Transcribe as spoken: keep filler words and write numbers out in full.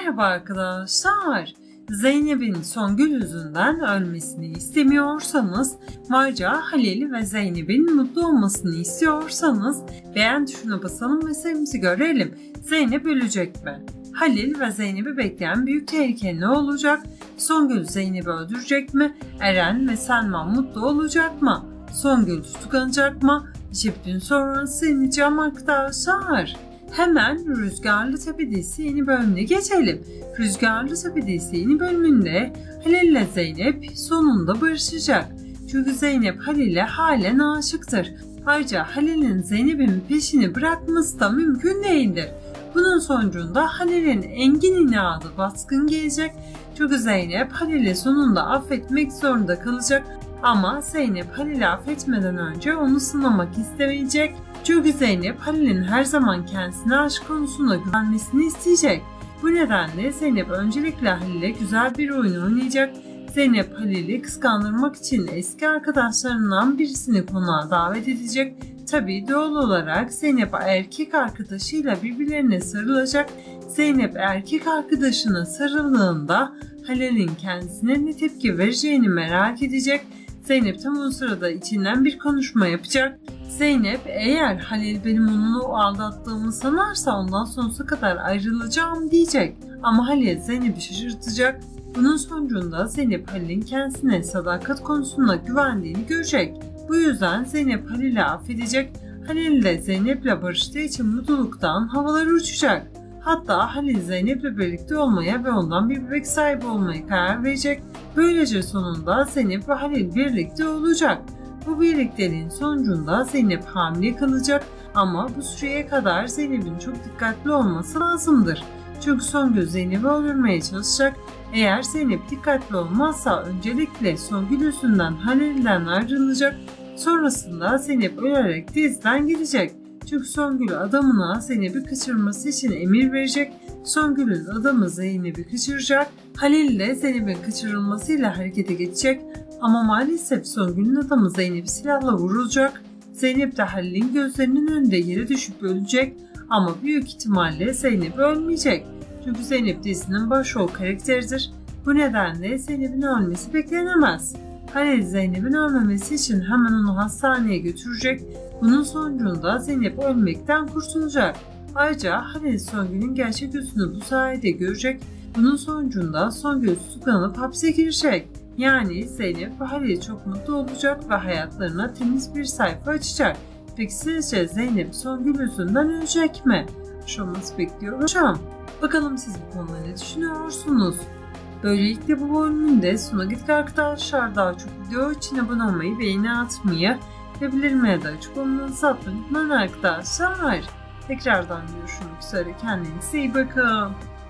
Merhaba arkadaşlar. Zeynep'in Songül yüzünden ölmesini istemiyorsanız, ayrıca Halil ve Zeynep'in mutlu olmasını istiyorsanız beğen tuşuna basalım ve sayımızı görelim. Zeynep ölecek mi? Halil ve Zeynep'i bekleyen büyük tehlike ne olacak? Songül Zeynep'i öldürecek mi? Eren ve Selma mutlu olacak mı? Songül tutuklanacak mı? İşte bütün soruları sileceğim arkadaşlar. Hemen Rüzgarlı Tepe dizisi yeni bölümüne geçelim. Rüzgarlı Tepe dizisi yeni bölümünde Halil ile Zeynep sonunda barışacak. Çünkü Zeynep Halil'e halen aşıktır. Ayrıca Halil'in Zeynep'in peşini bırakması da mümkün değildir. Bunun sonucunda Halil'in engin inadı baskın gelecek. Çünkü Zeynep Halil'i sonunda affetmek zorunda kalacak. Ama Zeynep Halil'i affetmeden önce onu sınamak istemeyecek. Çünkü Zeynep Halil'in her zaman kendisine aşk konusunda güvenmesini isteyecek. Bu nedenle Zeynep öncelikle Halil'e güzel bir oyun oynayacak. Zeynep Halil'i kıskandırmak için eski arkadaşlarından birisini konağa davet edecek. Tabii doğal olarak Zeynep erkek arkadaşıyla birbirlerine sarılacak. Zeynep erkek arkadaşına sarıldığında Halil'in kendisine ne tepki vereceğini merak edecek. Zeynep tam o sırada içinden bir konuşma yapacak. Zeynep eğer Halil benim onu aldattığımı sanarsa ondan sonsuza kadar ayrılacağım diyecek. Ama Halil Zeynep'i şaşırtacak. Bunun sonucunda Zeynep Halil'in kendisine sadakat konusunda güvendiğini görecek. Bu yüzden Zeynep Halil'i affedecek. Halil de Zeynep'le barıştığı için mutluluktan havalara uçacak. Hatta Halil Zeynep'le birlikte olmaya ve ondan bir bebek sahibi olmaya karar verecek. Böylece sonunda Zeynep ve Halil birlikte olacak. Bu birlikteliğin sonucunda Zeynep hamile kalacak ama bu süreye kadar Zeynep'in çok dikkatli olması lazımdır. Çünkü Songül Zeynep'i öldürmeye çalışacak. Eğer Zeynep dikkatli olmazsa öncelikle Songül yüzünden Halil'den ayrılacak. Sonrasında Zeynep ölerek diziden gidecek. Çünkü Songül adamına Zeynep'i kaçırması için emir verecek. Songül'ün adamı Zeynep'i kaçıracak. Halil de Zeynep'in kaçırılmasıyla harekete geçecek. Ama maalesef Songül'ün adamı Zeynep'i silahla vurulacak. Zeynep de Halil'in gözlerinin önünde yere düşüp ölecek. Ama büyük ihtimalle Zeynep ölmeyecek. Çünkü Zeynep dizinin başrol karakteridir. Bu nedenle Zeynep'in ölmesi beklenemez. Halil Zeynep'in ölmemesi için hemen onu hastaneye götürecek. Bunun sonucunda Zeynep ölmekten kurtulacak. Ayrıca Halil Songül'ün gerçek yüzünü bu sayede görecek. Bunun sonucunda Songül tutuklanıp hapse girecek. Yani Zeynep ve Halil çok mutlu olacak ve hayatlarına temiz bir sayfa açacak. Peki sizce Zeynep Songül yüzünden ölecek mi? Şoması bekliyor hocam. Bakalım siz bu konuda ne düşünüyorsunuz? Böylelikle bu bölümün de sonuna gittik arkadaşlar. Daha çok video için abone olmayı, beğeni atmayı ve bildirimleri de açık olmanızı atmayı unutmayın arkadaşlar. Tekrardan görüşmek üzere. Kendinize iyi bakın.